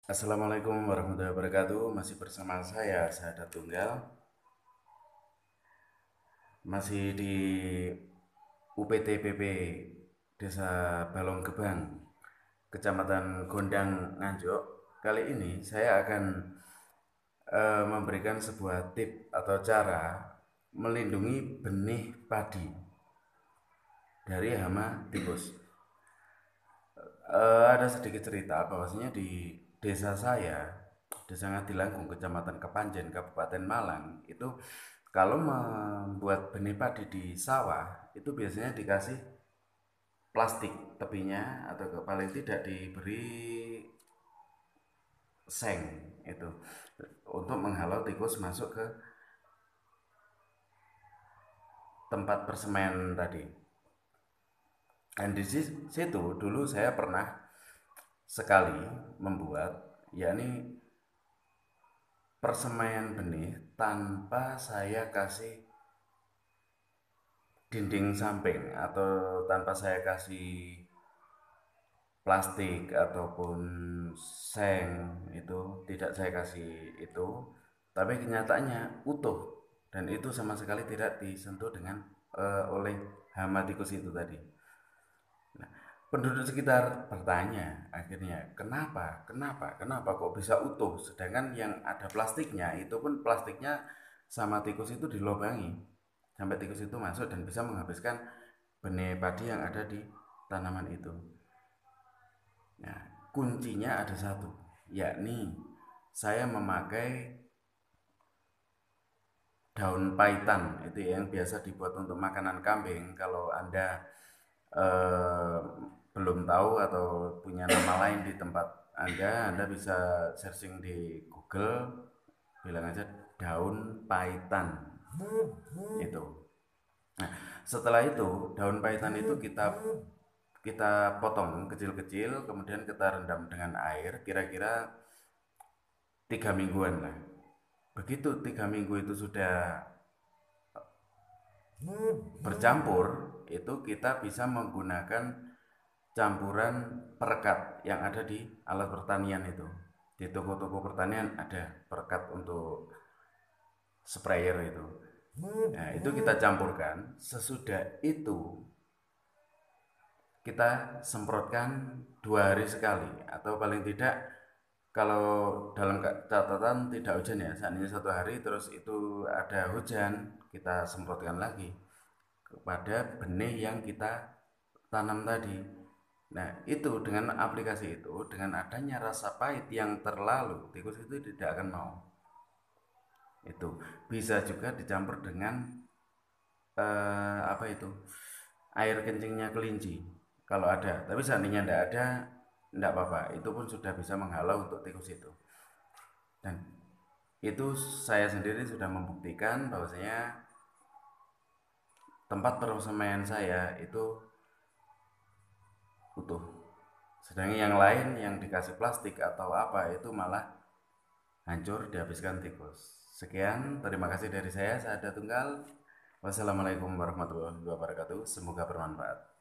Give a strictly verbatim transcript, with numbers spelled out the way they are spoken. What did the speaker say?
Assalamualaikum warahmatullahi wabarakatuh. Masih bersama saya Sahadat Tunggal. Masih di U P T P P Desa Balong Gebang, Kecamatan Gondang, Nganjuk. Kali ini saya akan eh, memberikan sebuah tip atau cara melindungi benih padi dari hama tikus. Eh, ada sedikit cerita bahwasanya di desa saya, Desa Ngadilangung, Kecamatan Kepanjen, Kabupaten Malang, itu kalau membuat benih padi di sawah itu biasanya dikasih plastik tepinya atau paling tidak diberi seng itu untuk menghalau tikus masuk ke tempat persemen tadi. Dan di situ dulu saya pernah sekali membuat, yakni persemaian benih tanpa saya kasih dinding samping atau tanpa saya kasih plastik ataupun seng, itu tidak saya kasih itu, tapi kenyataannya utuh dan itu sama sekali tidak disentuh dengan uh, oleh hama tikus itu tadi. Nah, penduduk sekitar bertanya akhirnya, kenapa, kenapa, kenapa kok bisa utuh, sedangkan yang ada plastiknya itu pun plastiknya sama tikus itu dilobangi sampai tikus itu masuk dan bisa menghabiskan benih padi yang ada di tanaman itu. Nah, kuncinya ada satu, yakni saya memakai daun paitan itu yang biasa dibuat untuk makanan kambing. Kalau Anda eh, belum tahu atau punya nama lain di tempat Anda, Anda bisa searching di Google, bilang aja daun paitan itu. Nah, setelah itu daun paitan itu kita kita potong kecil-kecil, kemudian kita rendam dengan air kira-kira tiga mingguan lah. Begitu tiga minggu itu sudah bercampur, itu kita bisa menggunakan campuran perekat yang ada di alat pertanian itu. Di toko-toko pertanian ada perekat untuk sprayer itu. Nah, itu kita campurkan. Sesudah itu kita semprotkan dua hari sekali atau paling tidak kalau dalam catatan tidak hujan ya, seandainya satu hari terus itu ada hujan, kita semprotkan lagi kepada benih yang kita tanam tadi. Nah, itu dengan aplikasi itu, dengan adanya rasa pahit yang terlalu, tikus itu tidak akan mau. Itu bisa juga dicampur dengan eh, apa itu? Air kencingnya kelinci kalau ada. Tapi seandainya tidak ada, tidak apa-apa. Itu pun sudah bisa menghalau untuk tikus itu. Dan itu saya sendiri sudah membuktikan bahwasanya tempat persemaian saya itu utuh. Sedangkan yang lain yang dikasih plastik atau apa itu malah hancur dihabiskan tikus. Sekian, terima kasih dari saya, Sahadat Tunggal. Wassalamualaikum warahmatullahi wabarakatuh. Semoga bermanfaat.